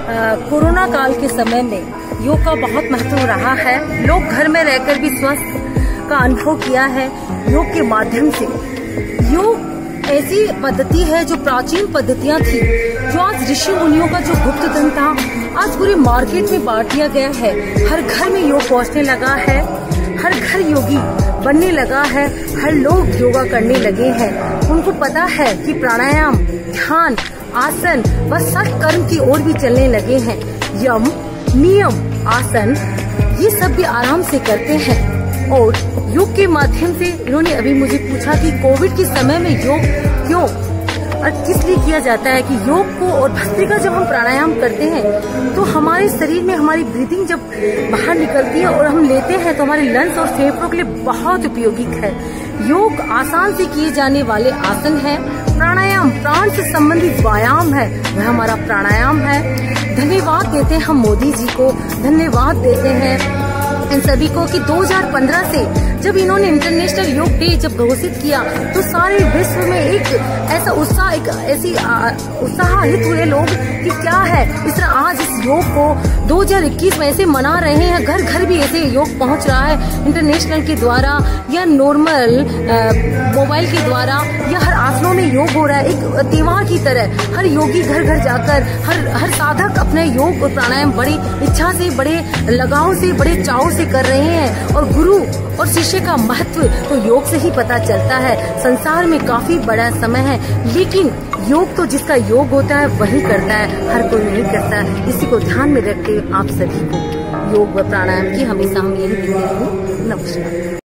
Corona काल के समय में योग का बहुत महत्व रहा है। लोग घर में रहकर भी स्वस्थ का अनुभव किया है योग के माध्यम से। योग ऐसी पद्धति है जो प्राचीन पद्धतियां थी, जो आज ऋषि मुनियों का जो गुप्त धन था, आज पूरे मार्केट में बांट दिया गया है। हर घर में योग पहुंचने लगा है, हर घर योगी बनने लगा है, हर लोग योगा करने लगे हैं। उनको पता है कि प्राणायाम, ध्यान, आसन व सत्कर्म की ओर भी चलने लगे हैं। यम, नियम, आसन ये सब भी आराम से करते हैं। और योग के माध्यम से इन्होंने अभी मुझे पूछा कि कोविड के समय में योग क्यों और किस लिए किया जाता है, कि योग को और भस्त्रिका जब हम प्राणायाम करते हैं तो हमारे शरीर में हमारी ब्रीदिंग जब बाहर निकलती है और हम लेते हैं तो हमारे लंग्स और फेफड़ों के लिए बहुत उपयोगी है। योग आसान से किए जाने वाले आसन है। प्राणायाम प्राण से संबंधित व्यायाम है, वह हमारा प्राणायाम है। धन्यवाद देते हैं हम मोदी जी को, धन्यवाद देते हैं इन सभी को कि 2015 से जब इन्होंने इंटरनेशनल योग डे जब घोषित किया तो सारे विश्व में एक ऐसा उत्साह, एक ऐसी उत्साहित हुए लोग कि क्या है इस तरह आज इस योग को 2021 में ऐसे मना रहे हैं। घर घर भी ऐसे योग पहुंच रहा है इंटरनेशनल के द्वारा या नॉर्मल मोबाइल के द्वारा, या हर आसनों में योग हो रहा है एक त्योहार की तरह। हर योगी घर घर जाकर हर साधक अपने योग और प्राणायाम बड़ी इच्छा से, बड़े लगाव से, बड़े चाव से कर रहे हैं। और गुरु और शिष्य का महत्व तो योग से ही पता चलता है। संसार में काफी बड़ा समय है, लेकिन योग तो जिसका योग होता है वही करता है, हर कोई नहीं करता है। इसी को ध्यान में रख के आप सभी को योग व प्राणायाम की हमेशा हम यही देते रहें। नमस्कार।